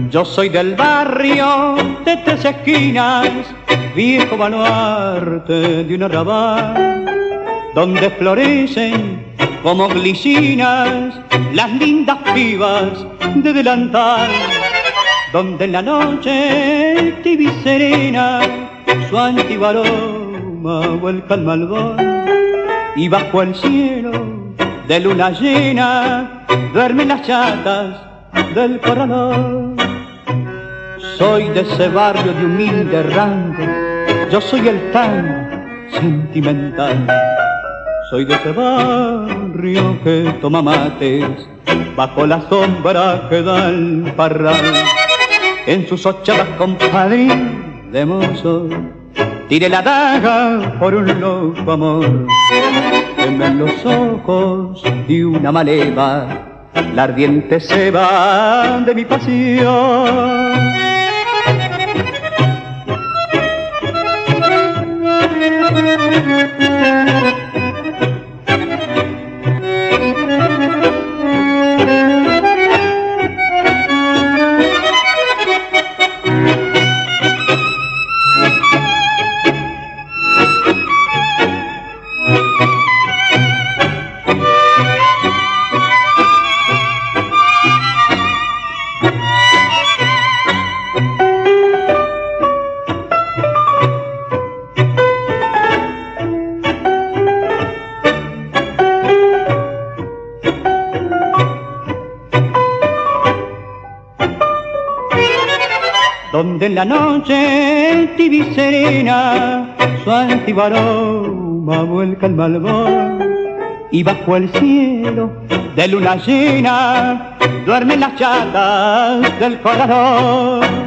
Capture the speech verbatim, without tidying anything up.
Yo soy del barrio de tres esquinas, viejo baluarte de un arrabal, donde florecen como glicinas las lindas pibas de delantal, donde en la noche tibia y serena su antiguo aroma vuelca al malvón, y bajo el cielo de luna llena duermen las chatas del corralón. Soy de ese barrio de humilde rango, yo soy el tan sentimental. Soy de ese barrio que toma mates bajo la sombra que da el parral. En sus ochavas compadrín de mozo tire la daga por un loco amor. Temen los ojos de una maleva la ardiente ceba de mi pasión. Donde en la noche tibia y serena su antiguo aroma vuelca el malvón, y bajo el cielo de luna llena duermen las chatas del corralón.